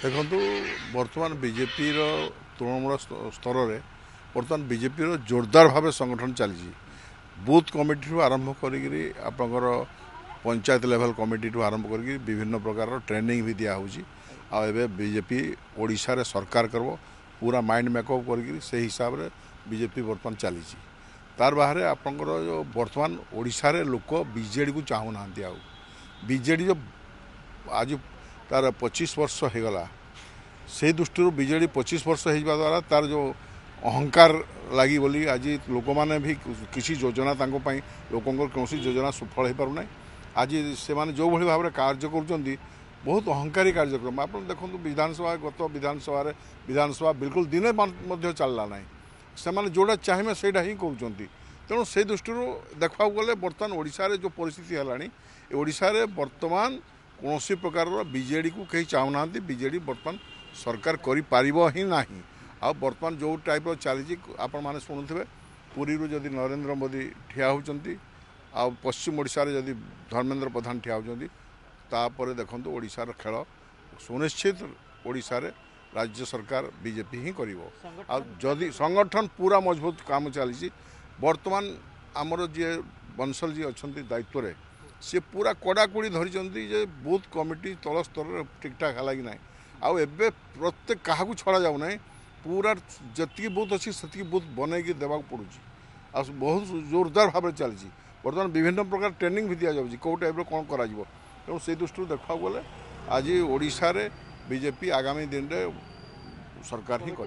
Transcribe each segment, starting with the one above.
देखु बर्तमान बीजेपी तृणमूल स्तर में बर्तमान बीजेपी जोरदार भाव संगठन चली बूथ कमिटी आरंभ कर पंचायत लेवल कमिटी आरंभ कर विभिन्न प्रकार ट्रेनिंग भी दिया आबे बीजेपी ओडिशा रे सरकार करब पूरा माइंड मेकअप कर हिसाब से बीजेपी बर्तमान चली तार बाहर आपंकर जो बर्तमान ओडिशा रे लोक बीजेडी को चाहूना बीजेडी जो आज तार 25 वर्ष होगला से दृष्टि बीजेडी 25 वर्ष होगा द्वारा तार जो अहंकार लगी बोली आज लोक मैंने भी किसी योजना लोकों कौन योजना सफल हो पारना आज से जो भाई भाव में कार्य कर बहुत अहंकारी कार्यक्रम आप देखो विधानसभा गत विधानसभा बिल्कुल दिने चलला ना से जोड़ा चाहिए से कहते तेणु से दृष्टि देखा गले बर्तमान ओडिशा रे जो परिस्थिति है ओडिशा रे बर्तमान कौन प्रकार बीजेडी को कहीं चाहूना बीजेडी बर्तमान सरकार करी पारिबो ही नहीं आ बर्तमान जो टाइप चली आपण मैंने शुणुवे पुरी जदि नरेंद्र मोदी ठिया होती आ पश्चिम ओडिशा रे जदि धर्मेंद्र प्रधान ठिया होती तापर देखो ओडिशार खेल सुनिश्चित ओडिशा रे राज्य सरकार बीजेपी ही करी संगठन पूरा मजबूत काम चली बर्तमान आमर जी बंसल जी अच्छा दायित्व रे सी पूरा कड़ाकड़ी धरी जे बूथ कमिटी तल स्तर ठीक ठाक है कि ना आउ एबे प्रत्येक क्या छड़ा जाऊ ना पूरा जी बूथ अच्छी से बूथ बनईकी देवाक पड़ू आ बहुत जोरदार भाव में चली बर्तमान विभिन्न प्रकार ट्रेनिंग भी दि जाऊँगी कौ टाइप कौन कर तेणु से दृष्टि देखा गले आज ओडिशा रे बीजेपी आगामी दिन में सरकार ही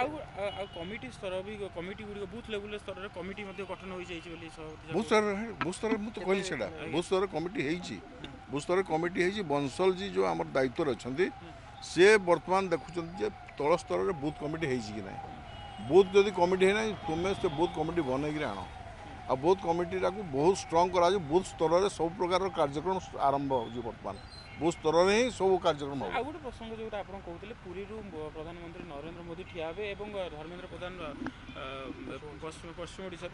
कमिटी स्तर भी कमिटी गुडी बूथ लेवल स्तर रे कमिटी मध्ये गठन होई जाई बोली बूथ स्तर मु तो कहली सेडा बूथ स्तर कमिटी हेची बूथ स्तर कमिटी हेची बंसल जी जो हमर दायित्व रे अछंती से वर्तमान देखुचंती जे तळ स्तर रे बूथ कमिटी हेची कि नाही बूथ जदी कमिटी हे नाही तुमे से बूथ कमिटी बनै कि आनो आ बूथ कमिटी को बहुत स्ट्रांग करा बूथ स्तर रे सब प्रकार कार्यक्रम आरंभ हो वर्तमान बूथ स्तर में ही सब कार्यक्रम आ गोटे प्रसंग जो आप कहते पुरी प्रधानमंत्री नरेंद्र मोदी ठिया हे धर्मेंद्र प्रधान पश्चिम ओडिशा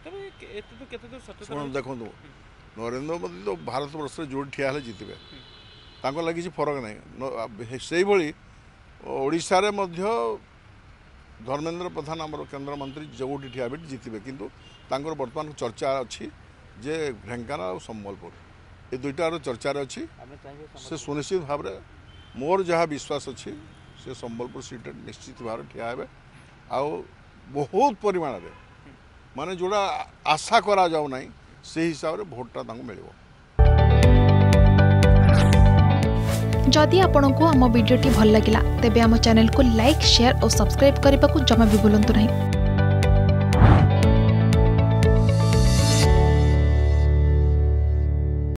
देखो नरेंद्र मोदी तो भारत वर्ष जो ठिया जीतबे लगी किसी फरक नहीं से भाई ओडिशा रे मध्य धर्मेंद्र प्रधान आम केंद्र मंत्री जो ठिया जीतबे किंतु बर्तमान चर्चा अच्छी जे ढेंकानाल और संबलपुर ये दुईटार चर्चा अच्छी से सुनिश्चित भाव में मोर जहाँ विश्वास अच्छी से संबलपुर सीट निश्चित भाव में ठिया हे आउ बहुत परिमाण रे माने जोड़ा आशा करा जाऊ नहीं से हिसाब से भोटा मिल जदि आपंक आम भिडी भल लगा तेब आम चैनल को लाइक शेयर और सब्सक्राइब करने को जमा भी भूलु नहीं।